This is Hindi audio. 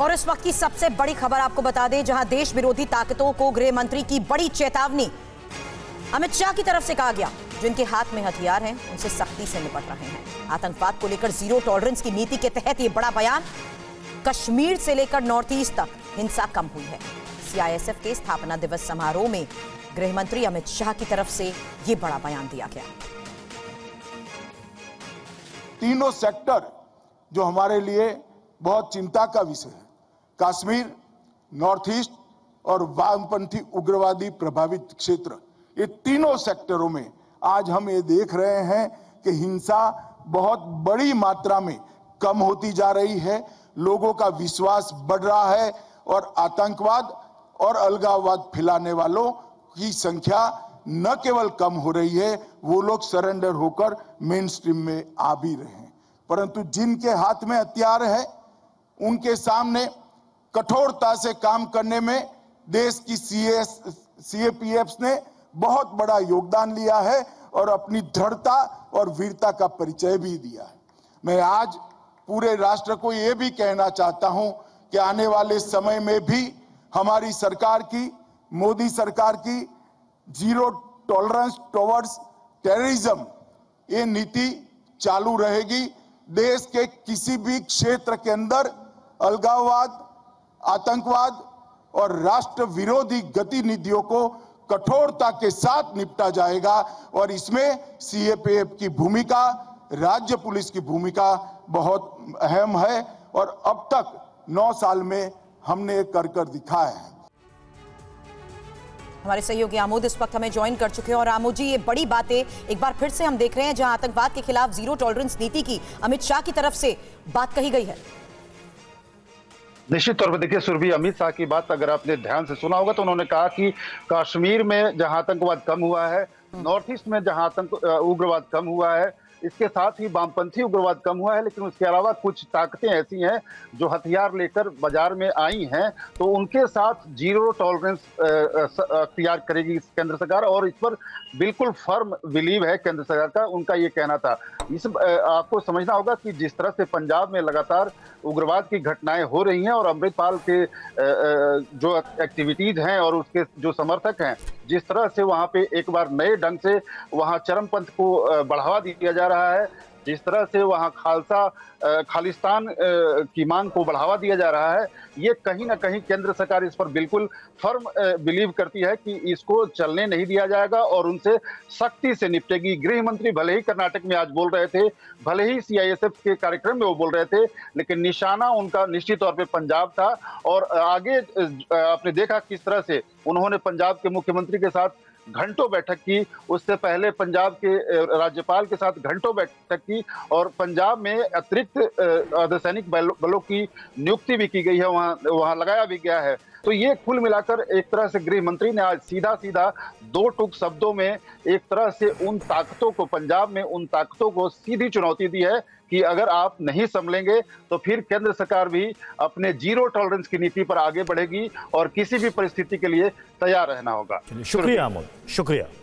और इस वक्त की सबसे बड़ी खबर आपको बता दें, जहां देश विरोधी ताकतों को गृह मंत्री की बड़ी चेतावनी अमित शाह की तरफ से कहा गया। जिनके हाथ में हथियार हैं उनसे सख्ती से निपट रहे हैं। आतंकवाद को लेकर जीरो टॉलरेंस की नीति के तहत यह बड़ा बयान। कश्मीर से लेकर नॉर्थ ईस्ट तक हिंसा कम हुई है। सीआईएसएफ के स्थापना दिवस समारोह में गृह मंत्री अमित शाह की तरफ से यह बड़ा बयान दिया गया। तीनों सेक्टर जो हमारे लिए बहुत चिंता का विषय है, कश्मीर, नॉर्थ ईस्ट और वामपंथी उग्रवादी प्रभावित क्षेत्र, ये तीनों सेक्टरों में आज हम ये देख रहे हैं कि हिंसा बहुत बड़ी मात्रा में कम होती जा रही है। लोगों का विश्वास बढ़ रहा है और आतंकवाद और अलगाववाद फैलाने वालों की संख्या न केवल कम हो रही है, वो लोग सरेंडर होकर मेन स्ट्रीम में आ भी रहे हैं। परंतु जिनके हाथ में हथियार है उनके सामने कठोरता से काम करने में देश की सीएपीएफ ने बहुत बड़ा योगदान लिया है और अपनी दृढ़ता और वीरता का परिचय भी दिया है। मैं आज पूरे राष्ट्र को यह भी कहना चाहता हूं कि आने वाले समय में भी हमारी सरकार की, मोदी सरकार की जीरो टॉलरेंस टुवर्ड्स टेररिज्म ये नीति चालू रहेगी। देश के किसी भी क्षेत्र के अंदर अलगाववाद, आतंकवाद और राष्ट्र विरोधी गतिविधियों को कठोरता के साथ निपटा जाएगा और इसमें सीएपीएफ की भूमिका, राज्य पुलिस की भूमिका बहुत अहम है और अब तक 9 साल में हमने कर दिखाया है। हमारे सहयोगी आमोद इस वक्त हमें ज्वाइन कर चुके हैं। और आमोद जी, ये बड़ी बातें एक बार फिर से हम देख रहे हैं, जहां आतंकवाद के खिलाफ जीरो टॉलरेंस नीति की अमित शाह की तरफ से बात कही गई है। निश्चित तौर पर देखिए सुरभि, अमित शाह की बात अगर आपने ध्यान से सुना होगा तो उन्होंने कहा कि कश्मीर में जहां आतंकवाद कम हुआ है, नॉर्थ ईस्ट में जहां उग्रवाद कम हुआ है, इसके साथ ही वामपंथी उग्रवाद कम हुआ है, लेकिन उसके अलावा कुछ ताकतें ऐसी हैं जो हथियार लेकर बाजार में आई हैं, तो उनके साथ जीरो टॉलरेंस अख्तियार करेगी केंद्र सरकार और इस पर बिल्कुल फर्म बिलीव है केंद्र सरकार का, उनका ये कहना था। इस आपको समझना होगा कि जिस तरह से पंजाब में लगातार उग्रवाद की घटनाएं हो रही हैं और अमृतपाल के जो एक्टिविटीज हैं और उसके जो समर्थक हैं, जिस तरह से वहां पे एक बार नए ढंग से वहां चरमपंथ को बढ़ावा दिया जा रहा है, जिस तरह से वहां खालिस्तान की मांग को बढ़ावा दिया जा रहा है, ये कहीं ना कहीं केंद्र सरकार इस पर बिल्कुल फर्म बिलीव करती है कि इसको चलने नहीं दिया जाएगा और उनसे सख्ती से निपटेगी। गृह मंत्री भले ही कर्नाटक में आज बोल रहे थे, भले ही सीआईएसएफ के कार्यक्रम में वो बोल रहे थे, लेकिन निशाना उनका निश्चित तौर पे पंजाब था। और आगे आपने देखा किस तरह से उन्होंने पंजाब के मुख्यमंत्री के साथ घंटों बैठक की, उससे पहले पंजाब के राज्यपाल के साथ घंटों बैठक की और पंजाब में अतिरिक्त अर्धसैनिक बलों की नियुक्ति भी की गई है, वहां लगाया भी गया है। तो ये कुल मिलाकर एक तरह से गृह मंत्री ने आज सीधा सीधा दो टूक शब्दों में एक तरह से उन ताकतों को, पंजाब में उन ताकतों को सीधी चुनौती दी है कि अगर आप नहीं संभलेंगे तो फिर केंद्र सरकार भी अपने जीरो टॉलरेंस की नीति पर आगे बढ़ेगी और किसी भी परिस्थिति के लिए तैयार रहना होगा। शुक्रिया अमोद, शुक्रिया।